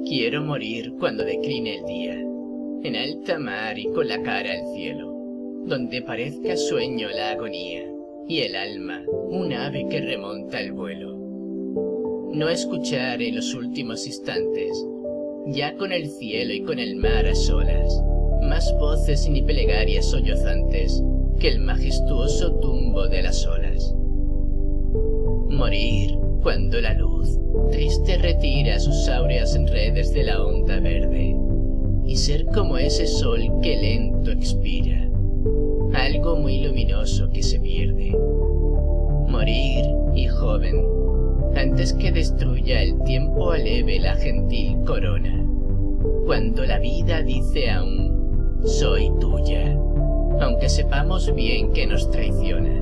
Quiero morir cuando decline el día, en alta mar y con la cara al cielo, donde parezca sueño la agonía, y el alma un ave que remonta el vuelo. No escuchar en los últimos instantes, ya con el cielo y con el mar a solas, más voces ni plegarias sollozantes que el majestuoso tumbo de las olas. Morir cuando la luz triste retira sus áureas redes de la onda verde, y ser como ese sol que lento expira, algo muy luminoso que se pierde. Morir, y joven, antes que destruya el tiempo aleve la gentil corona, cuando la vida dice aún, soy tuya, aunque sepamos bien que nos traiciona.